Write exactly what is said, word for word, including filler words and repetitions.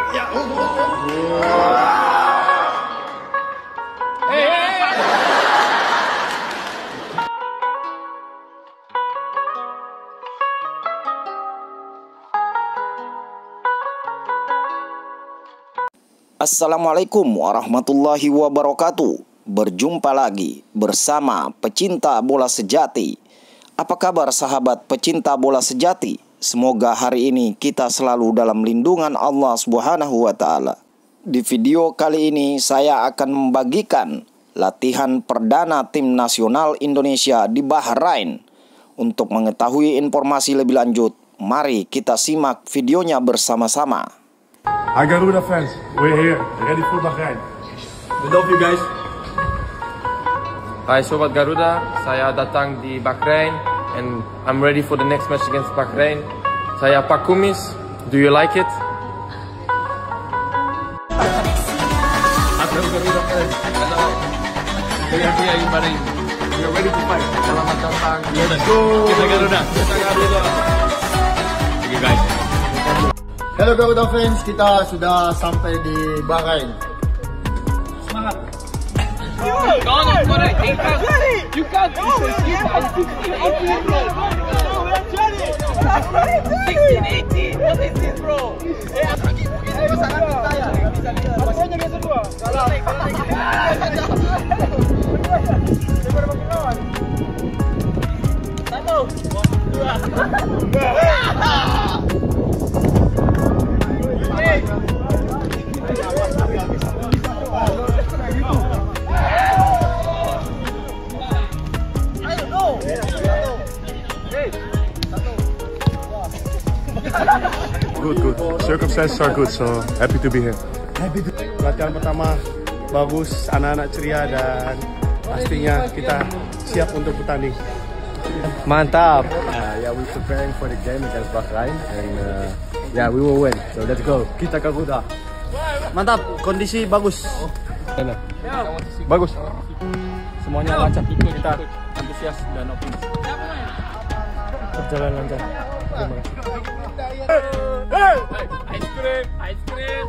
Ya. Hey, hey, hey. Assalamualaikum warahmatullahi wabarakatuh. Berjumpa lagi bersama pecinta bola sejati. Apa kabar sahabat pecinta bola sejati? Semoga hari ini kita selalu dalam lindungan Allah Subhanahu wa taala. Di video kali ini saya akan membagikan latihan perdana tim nasional Indonesia di Bahrain. Untuk mengetahui informasi lebih lanjut, mari kita simak videonya bersama-sama. Hi Garuda fans, we're here, ready for Bahrain. We love you guys. Hai Sobat Garuda, saya datang di Bahrain and I'm ready for the next match against Bahrain. Saya Pak Kumis, do you like it? Hello Garuda fans, hello. We are here in Bahrain. We are ready to fight. Selamat datang. Let's go. Kita Garuda. Kita Garuda. Thank you guys. Hello Garuda fans, kita sudah sampai di Bahrain. Semangat. You can't do sixteen, eighteen, what is this bro? Good, good. Circumstances are good, so happy to be here. Happy to. Latihan pertama bagus, anak-anak ceria dan pastinya kita siap untuk bertanding. Mantap. Uh, yeah, we're preparing for the game against Bahrain, and uh, yeah, we will win. So let's go. Kita Garuda. Mantap, kondisi bagus. Bagus. Semuanya lancar. Kita antusias dan optimis. Berjalan lancar. Terima kasih. Hey, ice cream, ice cream.